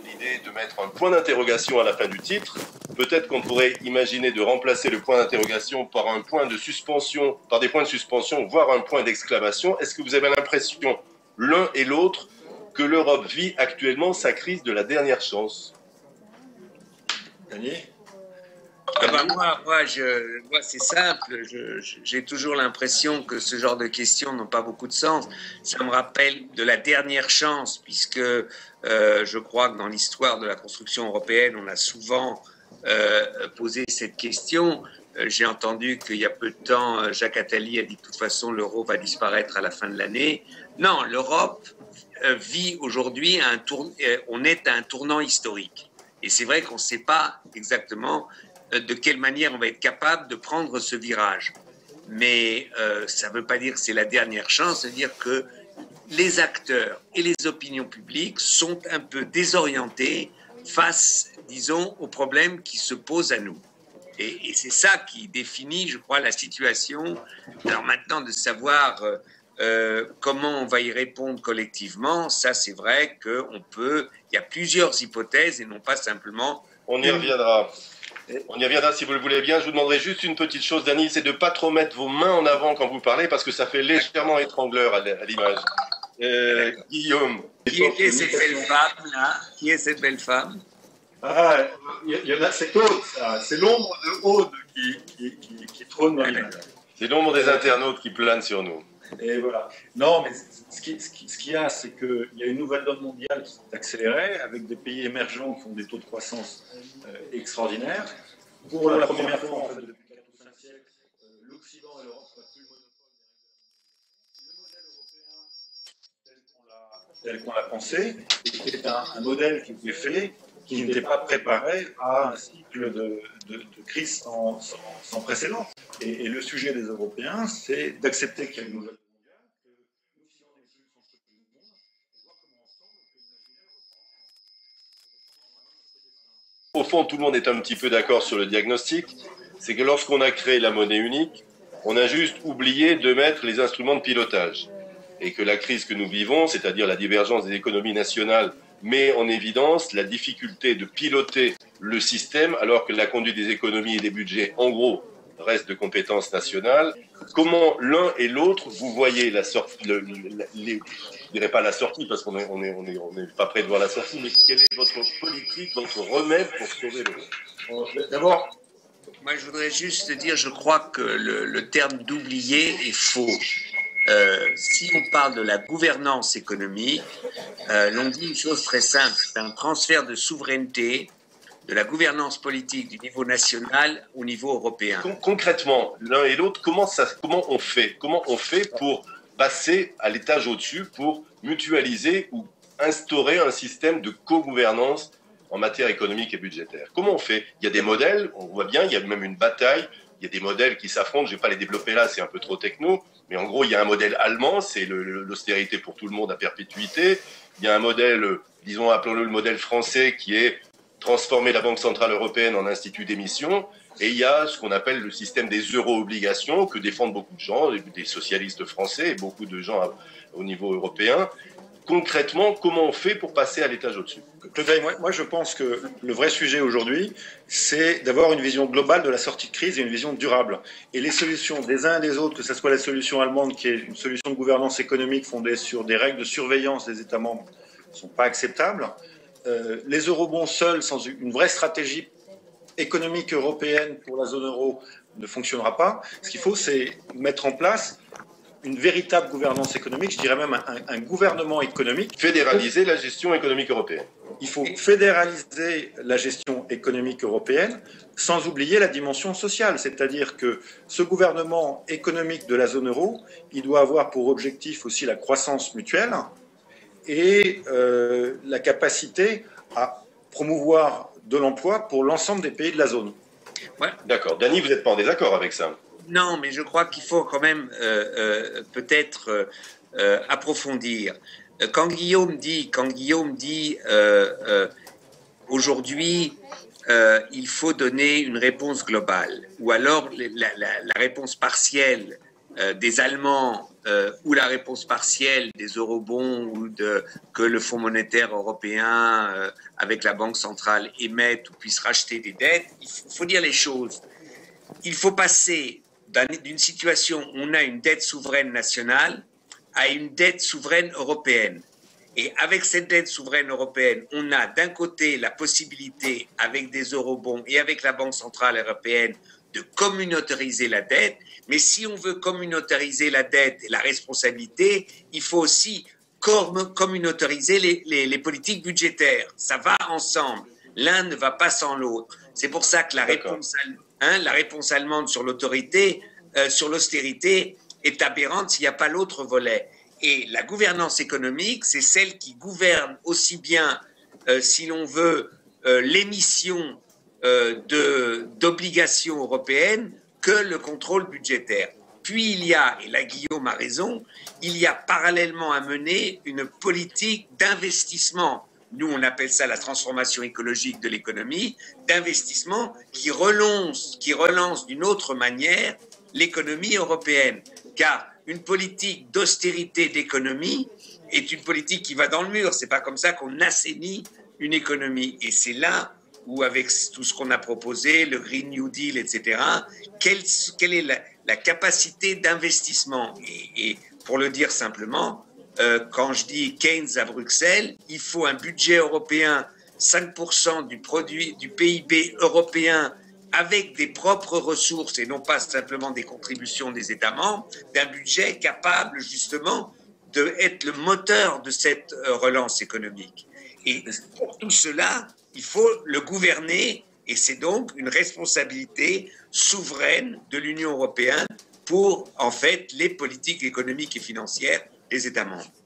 l'idée de mettre un point d'interrogation à la fin du titre. Peut-être qu'on pourrait imaginer de remplacer le point d'interrogation par un point de suspension, par des points de suspension, voire un point d'exclamation. Est-ce que vous avez l'impression, l'un et l'autre, que l'Europe vit actuellement sa crise de la dernière chance? Dany? Moi, c'est simple. J'ai toujours l'impression que ce genre de questions n'ont pas beaucoup de sens. Ça me rappelle de la dernière chance, puisque je crois que dans l'histoire de la construction européenne, on a souvent posé cette question. J'ai entendu qu'il y a peu de temps, Jacques Attali a dit que de toute façon, l'euro va disparaître à la fin de l'année. Non, l'Europe vit aujourd'hui, on est à un tournant historique. Et c'est vrai qu'on ne sait pas exactement de quelle manière on va être capable de prendre ce virage. Mais ça ne veut pas dire que c'est la dernière chance, c'est-à-dire que les acteurs et les opinions publiques sont un peu désorientés face, disons, aux problèmes qui se posent à nous. Et c'est ça qui définit, je crois, la situation. Alors maintenant, de savoir comment on va y répondre collectivement, ça c'est vrai qu'il y a plusieurs hypothèses et non pas simplement... On y reviendra. On y reviendra si vous le voulez bien. Je vous demanderai juste une petite chose, Dany, c'est de ne pas trop mettre vos mains en avant quand vous parlez, parce que ça fait légèrement étrangleur à l'image. Guillaume. Qui est cette belle femme, là? Qui est cette belle femme? Ah, il y en a, c'est Aude, ça. C'est l'ombre de Aude qui trône dans l'image. C'est l'ombre des internautes qui plane sur nous. Et voilà. Non, mais ce qu'il y a, c'est qu'il y a une nouvelle donne mondiale qui s'est accélérée, avec des pays émergents qui font des taux de croissance extraordinaires. Pour la première fois, en fait, depuis 4 ou 5 siècles, l'Occident et l'Europe n'ont plus le monopole. Le modèle européen, tel qu'on l'a pensé, était un modèle qui était fait, qui n'était pas préparé à un cycle de crise sans précédent. Et le sujet des Européens, c'est d'accepter qu'il y a une nouvelle mondiale, que nous, si on est des solutions structurelles du monde, et voir comment ensemble on peut imaginer reprendre en main notre destin. Au fond, tout le monde est un petit peu d'accord sur le diagnostic. C'est que lorsqu'on a créé la monnaie unique, on a juste oublié de mettre les instruments de pilotage. Et que la crise que nous vivons, c'est-à-dire la divergence des économies nationales, met en évidence la difficulté de piloter le système alors que la conduite des économies et des budgets, en gros, reste de compétences nationales. Comment l'un et l'autre, vous voyez la sortie, je ne dirais pas la sortie parce qu'on n'est pas prêt de voir la sortie, mais quelle est votre politique, votre remède pour sauver l'euro? D'abord, moi je voudrais juste dire, je crois que le terme d'oublier est faux. Si on parle de la gouvernance économique, l'on dit une chose très simple, c'est un transfert de souveraineté de la gouvernance politique du niveau national au niveau européen. Concrètement, l'un et l'autre, comment on fait pour passer à l'étage au-dessus, pour mutualiser ou instaurer un système de co-gouvernance en matière économique et budgétaire? Comment on fait? Il y a des modèles, on voit bien, il y a même une bataille, il y a des modèles qui s'affrontent, je ne vais pas les développer là, c'est un peu trop techno, mais en gros, il y a un modèle allemand, c'est l'austérité pour tout le monde à perpétuité. Il y a un modèle, disons, appelons-le le modèle français, qui est transformer la Banque Centrale Européenne en institut d'émission. Et il y a ce qu'on appelle le système des euro-obligations, que défendent beaucoup de gens, des socialistes français et beaucoup de gens au niveau européen. Concrètement, comment on fait pour passer à l'étage au-dessus? moi je pense que le vrai sujet aujourd'hui, c'est d'avoir une vision globale de la sortie de crise et une vision durable. Et les solutions des uns et des autres, que ce soit la solution allemande, qui est une solution de gouvernance économique fondée sur des règles de surveillance des États membres, ne sont pas acceptables. Les eurobonds seuls, sans une vraie stratégie économique européenne pour la zone euro, ne fonctionnera pas. Ce qu'il faut, c'est mettre en place une véritable gouvernance économique, je dirais même un gouvernement économique. Fédéraliser la gestion économique européenne. Il faut fédéraliser la gestion économique européenne sans oublier la dimension sociale. C'est-à-dire que ce gouvernement économique de la zone euro, il doit avoir pour objectif aussi la croissance mutuelle et la capacité à promouvoir de l'emploi pour l'ensemble des pays de la zone. Ouais. D'accord. Dany, vous n'êtes pas en désaccord avec ça? Non, mais je crois qu'il faut quand même peut-être approfondir. Quand Guillaume dit aujourd'hui il faut donner une réponse globale, ou alors la réponse partielle des Allemands ou la réponse partielle des eurobonds ou que le Fonds monétaire européen, avec la Banque centrale, émette ou puisse racheter des dettes, il faut dire les choses. Il faut passer d'une situation où on a une dette souveraine nationale à une dette souveraine européenne. Et avec cette dette souveraine européenne, on a d'un côté la possibilité, avec des eurobonds et avec la Banque centrale européenne, de communautariser la dette. Mais si on veut communautariser la dette et la responsabilité, il faut aussi communautariser les politiques budgétaires. Ça va ensemble. L'un ne va pas sans l'autre. C'est pour ça que la réponse allemande sur l'austérité est aberrante s'il n'y a pas l'autre volet. Et la gouvernance économique, c'est celle qui gouverne aussi bien, si l'on veut, l'émission d'obligations européennes que le contrôle budgétaire. Puis il y a, et là Guillaume a raison, il y a parallèlement à mener une politique d'investissement. Nous, on appelle ça la transformation écologique de l'économie, d'investissement qui relance d'une autre manière l'économie européenne. Car une politique d'austérité d'économie est une politique qui va dans le mur. C'est pas comme ça qu'on assainit une économie. Et c'est là où, avec tout ce qu'on a proposé, le Green New Deal, etc., quelle est la capacité d'investissement. Et pour le dire simplement, quand je dis Keynes à Bruxelles, il faut un budget européen, 5% du PIB européen, avec des propres ressources et non pas simplement des contributions des États membres, d'un budget capable justement d'être le moteur de cette relance économique. Et pour tout cela, il faut le gouverner et c'est donc une responsabilité souveraine de l'Union européenne pour en fait les politiques économiques et financières des États membres.